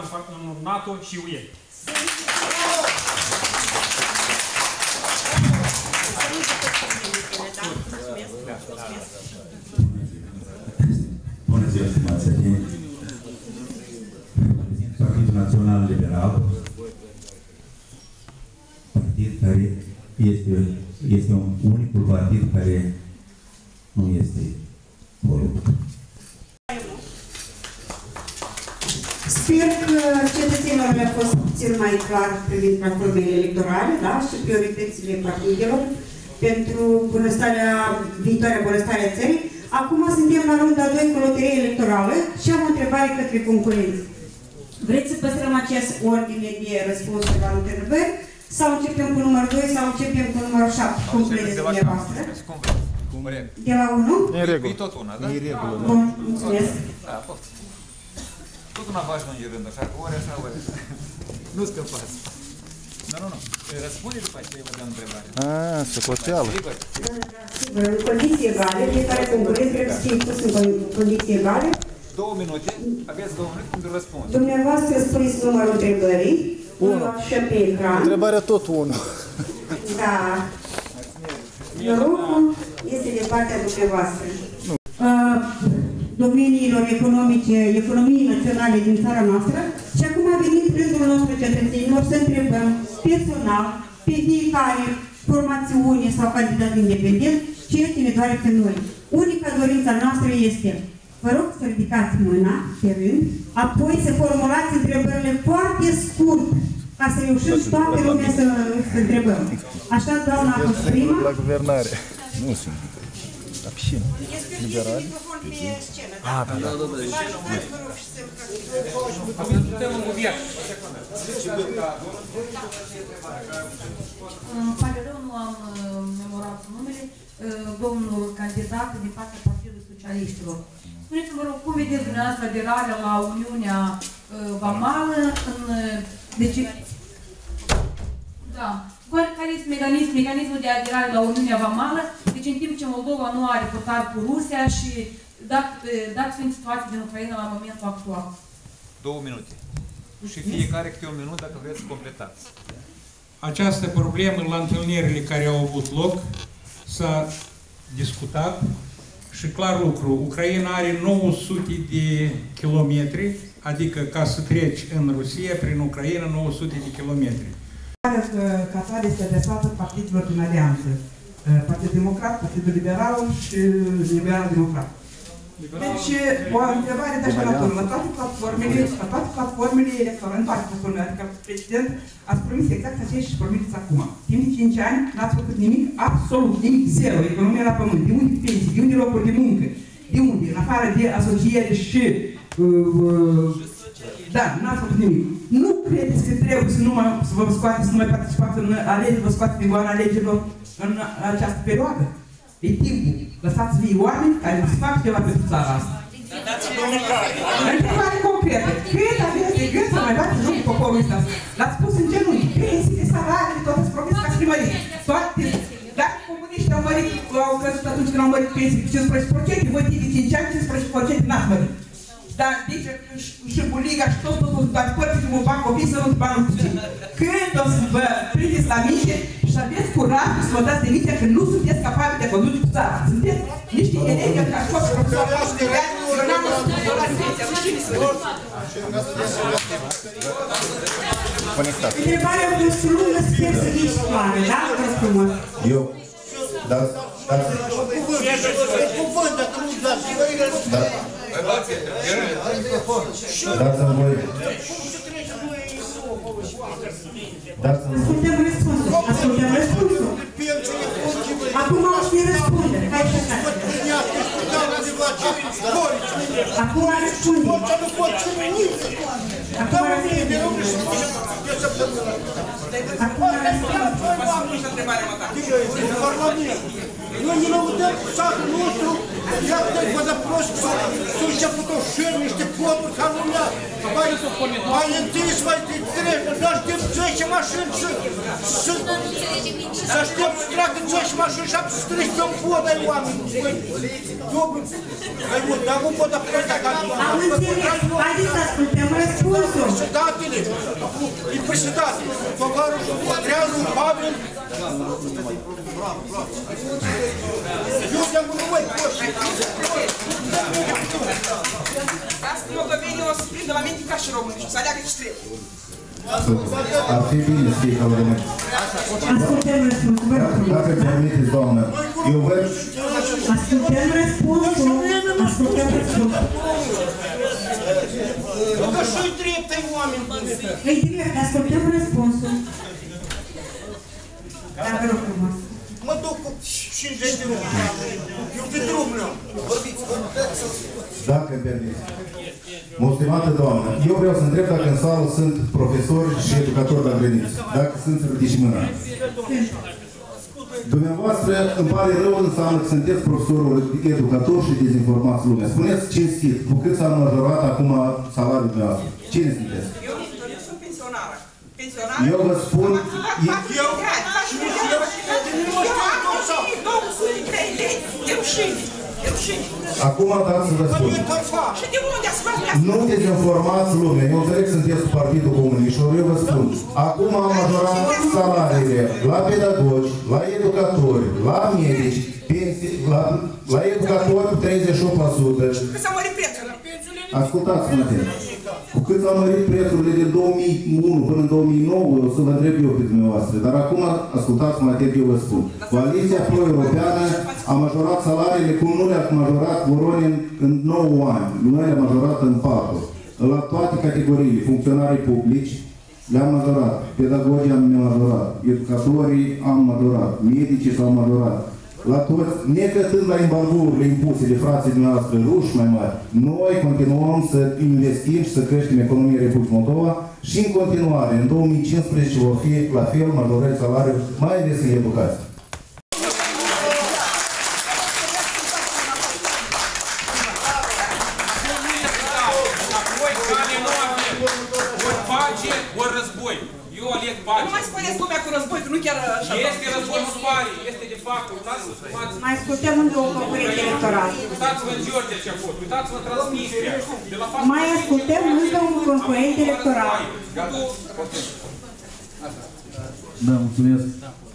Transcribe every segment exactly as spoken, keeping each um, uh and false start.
în NATO și U E. Bună ziua, stimați atini! Reprezint Partidul Național Liberal, partid care este, este un unicul partid care nu este corupt. Sper că cetățenilor le-a fost puțin mai clar privind platformele electorale, da, și prioritățile partidelor pentru bunăstarea, viitoarea bunăstare a țării. Acum suntem la runda doi cu loterie electorală și am o întrebare către concurenți. Vreți să păstrăm acest ordine de răspunsuri la întrebări sau începem cu numărul doi sau începem cu numărul șapte? Cum credeți dumneavoastră? De la unu? E regulă. E tot una, da? E regulă, da. Bun, mulțumesc. Da, poftă. Tot una faci în rând, așa, că ori așa, ori așa. Nu scăpați. Nu, nu, nu. Răspunde după aceea, vă dăm întrebare. Aaa, socoteală. Sigur? Sigur, în condiții egale, fiecare concurent trebuie să fie pus în condiții egale. Două minute, aveți două minute pentru răspuns. Dumneavoastră spuneți numărul întrebării, unu așa pe ecran. Întrebarea tot unu. Da. Norocul este de partea dumneavoastră. Uh, domeniilor economice, economiei naționale din țara noastră și acum a venit rândul nostru cetățenilor să întrebăm personal pe fiecare formațiune sau candidat independent ce este ne doare pe noi. Unica dorința noastră este, vă rog să ridicați mâna pe rând, apoi să formulați întrebările foarte scurt ca să reușim toată lumea să, să întrebăm. Așa, doamna a fost prima. La guvernare. Nu sunt. La piscină. Liberali. Ah, da, da. Îmi pare rău, nu am memorat numele, domnul candidat din partea Partidului Socialiștilor. Spuneți-mi, vă rog, cum vedeți dumneavoastră aderarea la Uniunea Vamală în... Deci... Da. Care este mecanism, mecanismul de aderare la Uniunea Vamală? Deci în timp ce Moldova nu are portar cu Rusia și dat, dat fiind situația din Ucraina la momentul actual. Două minute. Și fiecare câte un minut dacă vreți să completați. Această problemă la întâlnirile care au avut loc s-a discutat și clar lucru. Ucraina are nouă sute de kilometri, adică ca să treci în Rusia, prin Ucraina, nouă sute de kilometri. Ca țară este adresată partidelor din alianță. Partidul Democrat, Partidul Liberal și Liberal Democrat. Deci, o întrebare de așa natură. La toate platformele, la toate platformele electorale, în toate platformele, adică prezident, ați promis exact aceeași și promiteți acum. Timp de cinci ani n-ați făcut nimic, absolut nimic, zero, economia la pământ. De unde pensii, de unde locuri de muncă, de unde, în afară de asociere și... Uh, Da, n-ați făcut nimic. Nu credeți că trebuie să nu mai, să vă scoateți, să nu mai participați în alegeri, vă scoateți de goana alegerilor în această perioadă? E timpul. Lăsați vii oameni care să fac ceva pentru țara asta. Întrebare concretă. Cât aveți de gând să mai dați în jocul poporul ăsta? L-ați pus în genunchi. Pensiile, salariile, toate sunt promis ca să le măriți. Toate. Dacă comuniștii au mărit, au căzut atunci când au mărit pensiile cu cincisprezece la sută, voi de cinci ani, cincisprezece la sută n-ați mărit. Dar deci și buliga și tot, totul, dar părți cum fac copii să nu-ți banul puțin. Când o să vă prindeți la minte și aveți curaj să vă dați demisia că nu sunteți capabili de conduce cu țara. Sunteți niște elegi ca școți profesori pași de ani, că n-am o să vă dați demisia. Întrebarea a fost lungă, sper să fie și clară, da? Vă frumos. Eu, da, da, cuvânt, dacă nu dați. da, dați-mi voi, dați-mi voi. Ascultăm răspunsul, ascultăm răspunsul. Acum o să ne răspunde, hai să faci. Acum răspunde. Acum răspunde. Acum răspunde. Noi ne lăudăm cu satul nostru, Ia uite, vă de prost, s-au început o șeri, niște poduri ca lumea. Mai întâi să mai treci, nu aștept zece mașini și să aștept să treacă zece mașini și să treci pe un pod ai oameni. Dar nu pot apoi dacă... Am înțeles, haideți să ascultăm răspunsul. Președintele, e președinte, tovarășul Patreanu Pavel. Eu te-am gândit, măi, poți. Lasă că moldovenii o să prindă la minte ca și români și o să aleagă ce trebuie. Ar fi bine să fie ca la români. Ascultăm răspunsul, vă rog. Dacă permiteți, doamnă, eu văd... Ascultăm răspunsul, ascultăm răspunsul. Că și-i drept ai oameni. E drept, ascultăm răspunsul. Da, vă rog frumos. Mă duc cu cincizeci de luni. Eu pe drum nu. Dacă îmi permiteți. Mulțumată doamnă, eu vreau să întreb dacă în sală sunt profesori și educatori la grădiniță. Dacă sunt, să ridici mâna. Dumneavoastră, îmi pare rău, înseamnă că sunteți profesorul educator și dezinformați lumea. Spuneți cinstit, cu cât s-a majorat acum salariul dumneavoastră? Cine sunteți? Eu, eu sunt pensionară. Pensionară? Eu vă spun... Eu? două sute trei lei. De rușine. De rușine. Acum dați să vă spun. Și de unde ați luat? Nu dezinformați lumea. Eu înțeleg că sunteți cu Partidul Comuniștilor. Eu vă spun. Acum am majorat salariile la pedagogi, la educatori, la medici, pensii, la, la educatori cu treizeci și opt la sută. Că s-a mărit prețul. Ascultați-mă atent. Cu cât s-au mărit prețurile din două mii unu până în două mii nouă, o să vă întreb eu pe dumneavoastră. Dar acum, ascultați-mă atent, eu vă spun. Coaliția Pro-Europeană a majorat salariile cum nu le-a majorat Voronin în nouă ani. Noi le-a majorat în patru. La toate categoriile, funcționarii publici, le-am majorat. Pedagogii am majorat. Educatorii am majorat. Medicii s-au majorat. La toți, necătând la embargourile impuse de frații dumneavoastră ruși mai mari, noi continuăm să investim și să creștem economia Republicii Moldova și în continuare, în două mii cincisprezece, vor fi la fel majorări salariul, mai ales în educație. Ori război. Eu aleg pace. Nu mai spuneți lumea cu război, că nu chiar așa. Este război, nu pare. Este de fapt. Uitați-vă. Mai ascultăm încă o concurent electoral. Uitați-vă în Georgia ce a fost. Uitați-vă în Transnistria. Mai ascultăm încă un concurent electoral. Da, mulțumesc.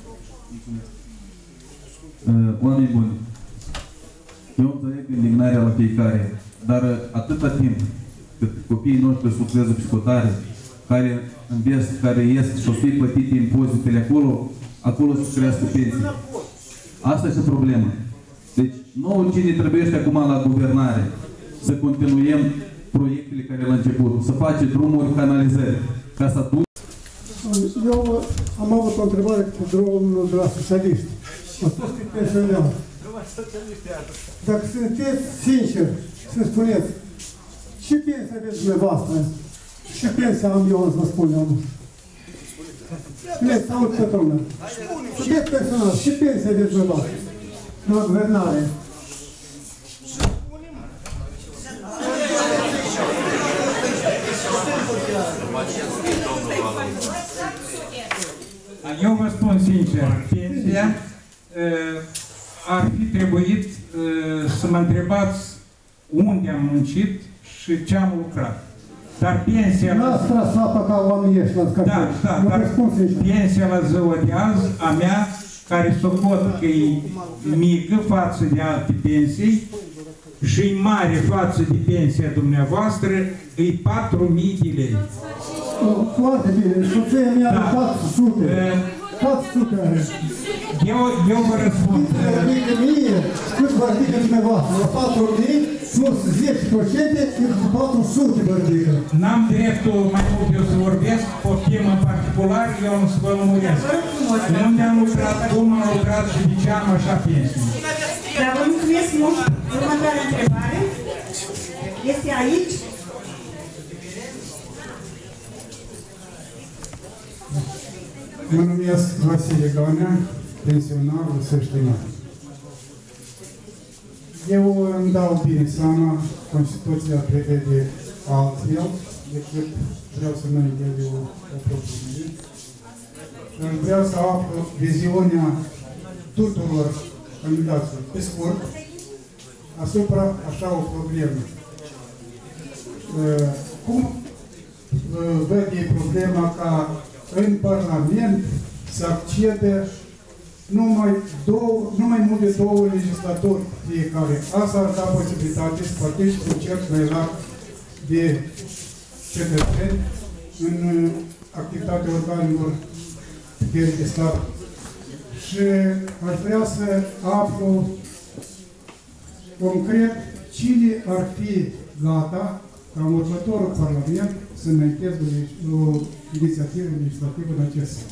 Uh, oameni buni, eu înțeleg indignarea la fiecare, dar atâta timp cât copiii noștri suflează psihotare, care invest, care ies și o fi plătite impozitele acolo, acolo să crească pensii. Asta este problema. Deci, nouă cine trebuiește acum la guvernare să continuăm proiectele care le-a început, să face drumuri, canalizări, ca să atunci... Eu am avut o întrebare cu drumul de la socialiști. Am spus că pensionează. Dacă sunteți sinceri să spuneți ce pensie aveți dumneavoastră, ce pensie am eu, să vă spun eu. Spuneți, aud pe toată lumea. Sunteți pensionați, ce pensie aveți dumneavoastră de la guvernare? Eu vă spun sincer, pensia uh, ar fi trebuit uh, să mă întrebați unde am muncit și ce am lucrat. Dar pensia... N-ați tras apa ca oamenii ăștia, l-ați Da, da, dar pensia la ziua de azi, a mea, care socot că e mică față de alte pensii și e mare față de pensia dumneavoastră, e patru mii de lei. Foarte bine, soția mea are patru sute. patru sute are. Eu, eu vă răspund. Cât mie, cât vă ridică dumneavoastră? La patru mii plus zece la sută, cât patru sute vă ridică. N-am dreptul mai mult eu să vorbesc pe o temă particulară, eu nu să vă lămuresc. Unde am lucrat, cum am lucrat și de ce am așa pensii. Dar vă mulțumesc mult. Următoarea întrebare este aici. Mă numesc Vasile Ganea, pensionar Vârsești-Mare. Eu îmi dau bine seama, Constituția prevede altfel decât vreau să înaintez eu o propunere. Dar vreau să aflu viziunea tuturor candidaților, pe scurt, asupra așa o problemă. Cum văd ei problema ca în Parlament să accede numai, două, numai mult de două legislatori fiecare. Asta ar da posibilitate să participe un cerc mai larg de cetățeni în activitatea organelor de stat. Și aș vrea să aflu concret cine ar fi gata ca în următorul Parlament să înainteze o inițiativă legislativă în acest sens.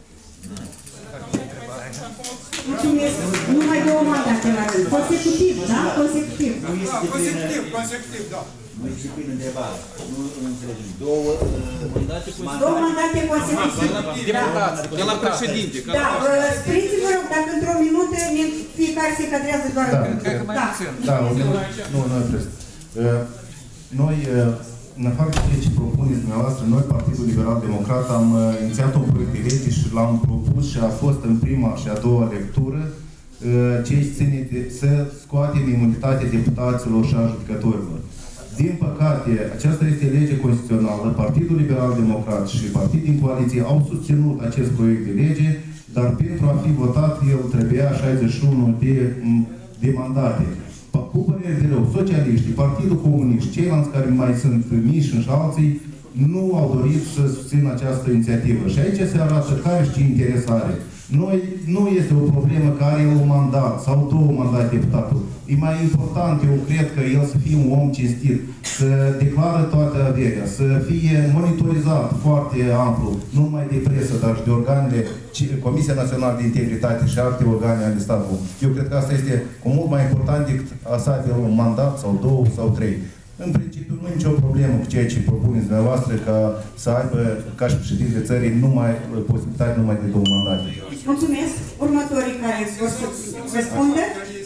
Mulțumesc. Numai două mandate la rând. Consecutiv, da? Consecutiv. Consecutiv, consecutiv, da. Nu este prin întrebare. Nu înțelegem. Două mandate Două mandate consecutive. Deputați, de la președinte. Da, scrieți vă rog, dacă într-o minută fiecare se cadrează doar... Da, da. da, nu, nu, noi, în afară de ceea ce propuneți dumneavoastră, noi, Partidul Liberal Democrat, am inițiat un proiect de lege și l-am propus și a fost în prima și a doua lectură ce ține de, să scoatem imunitatea deputaților și a judecătorilor. Din păcate, aceasta este lege constituțională, Partidul Liberal Democrat și partid din coaliție au susținut acest proiect de lege, dar pentru a fi votat, el trebuia șaizeci și unu de, de mandate. Cu părere de rău, socialiștii, Partidul Comunist, ceilalți care mai sunt mici și alții, nu au dorit să susțină această inițiativă. Și aici se arată care și ce interes are. Noi, nu este o problemă că are un mandat sau două mandate deputatul. E mai important, eu cred că el să fie un om cinstit, să declară toată averea, să fie monitorizat foarte amplu, nu numai de presă, dar și de organele, Comisia Națională de Integritate și alte organe ale statului. Eu cred că asta este cu mult mai important decât a să aibă un mandat sau două sau trei. În principiu, nu e nicio problemă cu ceea ce propuneți dumneavoastră ca să aibă, ca și președintele țării, numai posibilitate numai de două mandate. Mulțumesc. Următorii care vor să răspundă.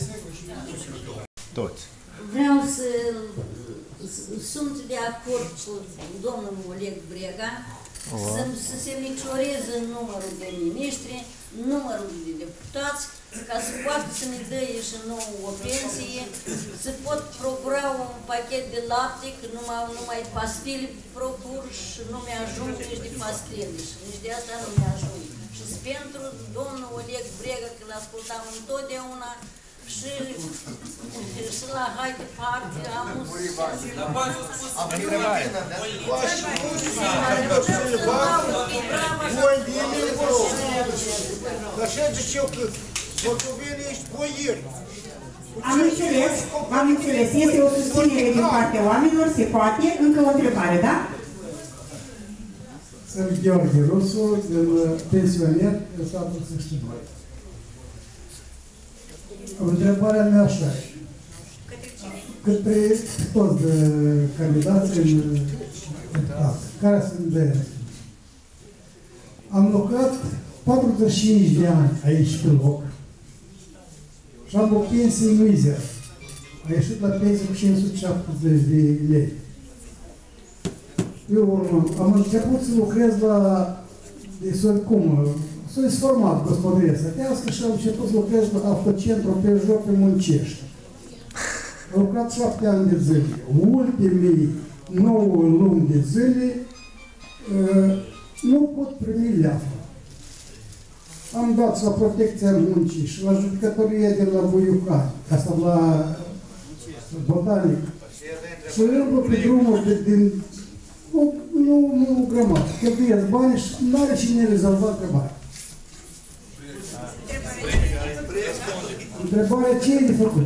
Toți. Vreau să sunt de acord cu domnul Oleg Brega să, să se micșoreze numărul de miniștri, numărul de deputați, ca să poată să ne dă și nouă o pensie, să pot procura un pachet de lapte, că numai, numai pastile procur și nu mi-ajung nici de pastile și nici de asta nu mi-ajung. Și pentru domnul Oleg Brega, că l-ascultam întotdeauna, și, și la hai departe am un Am întrebare. Voi din Așa zice eu că Moldoveni ești boieri. Am înțeles, am înțeles. Este o susținere din partea oamenilor, se poate. Încă o întrebare, da? Sunt Gheorghe Rusu, pensioner în satul Săștinoi. Întrebarea mea așa, către toți de candidați în deputat, care sunt de am lucrat patruzeci și cinci de ani aici pe loc și am o pensie mizer. A ieșit la pensie cu cinci sute șaptezeci de lei. Eu am început să lucrez la de cum, s-a format gospodăria sătească și am început să lucrez la autocentru pe joc pe Muncești. Am lucrat șapte ani de zile. Ultimii nouă luni de zile uh, nu pot primi leafă. Am dat la protecția muncii și la judecătorie de la Buiucani, asta la botanic. Și îmblu pe drumuri de, din nu, nu, nu grămadă. Cheltuiesc bani și nu are cine rezolva întrebarea. Întrebarea ce e de făcut?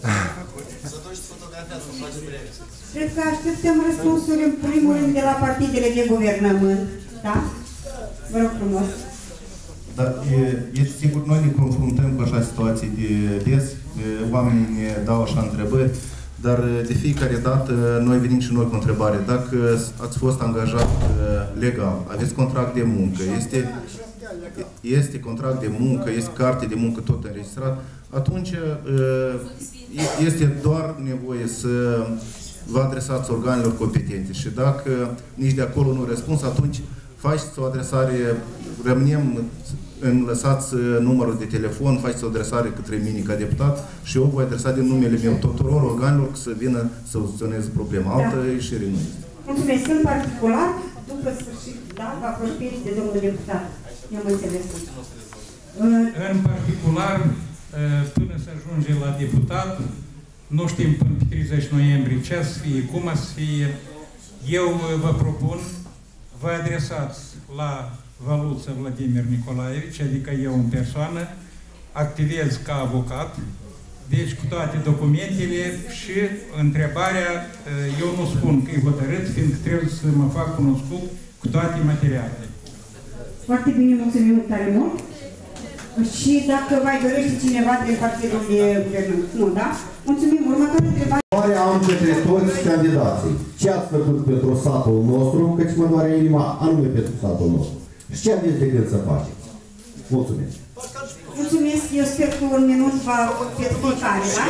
Cred că așteptăm răspunsuri în primul rând de la partidele de guvernământ. Da? Vă rog frumos. Dar este sigur, noi ne confruntăm cu așa situații de des, oamenii ne dau așa întrebări, dar de fiecare dată noi venim și noi cu întrebare. Dacă ați fost angajat legal, aveți contract de muncă, este... este contract de muncă, este carte de muncă tot înregistrat, atunci este doar nevoie să vă adresați organelor competente și dacă nici de acolo nu răspuns, atunci faceți o adresare, rămânem, îmi lăsați numărul de telefon, faceți o adresare către mine ca deputat și eu voi adresa din numele meu tuturor organelor să vină să soluționeze problema. Altă da. ieșire nu este. Mulțumesc. În particular, după sfârșit, da, va prosperi de domnul deputat. I-am înțeles. În particular, până să ajunge la deputat, nu știm până pe treizeci noiembrie ce să fie, cum să fie. Eu vă propun, vă adresați la Valuță Vladimir Nicolaevici, adică eu în persoană, activez ca avocat, deci cu toate documentele și întrebarea, eu nu spun că e hotărât, fiindcă trebuie să mă fac cunoscut cu toate materialele. Foarte bine, mulțumim tare mult. Și dacă mai dorește cineva din partidul de guvernământ, nu, da? Mulțumim. Următoarea întrebare. Am către toți candidații. Ce ați făcut pentru satul nostru, căci mă doare inima anume pentru satul nostru? Și ce aveți de gând să faceți? Mulțumesc. Mulțumesc. Eu sper că un minut va fi fiecare, da?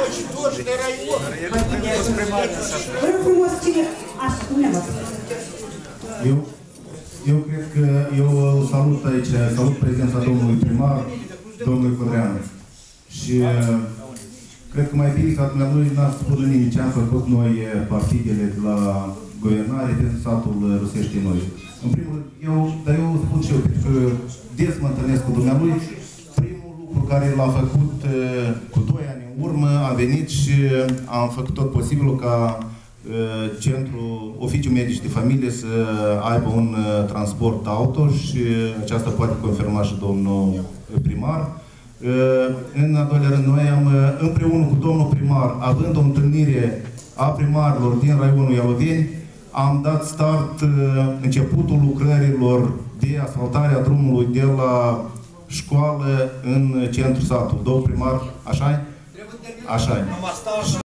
Vă rog frumos, cine... Așa, dumneavoastră. Eu, eu cred că eu salut aici, salut prezența domnului primar, domnului Codreanu. Și cred că mai bine ca dumneavoastră n-ați spus nimic ce am făcut noi partidele de la guvernare pentru satul Rusești Noi. În primul rând, eu, dar eu spun și eu, pentru că des mă întâlnesc cu dumneavoastră, primul lucru care l-am făcut cu doi ani în urmă, am venit și am făcut tot posibilul ca Centrul Oficiul Medici de Familie să aibă un transport auto și aceasta poate confirma și domnul primar. În al doilea rând, noi am, împreună cu domnul primar, având o întâlnire a primarilor din raionul Ialoveni, am dat start începutul lucrărilor de asfaltare a drumului de la școală în centrul satului. Domnul primar, așa-i? Așa-i.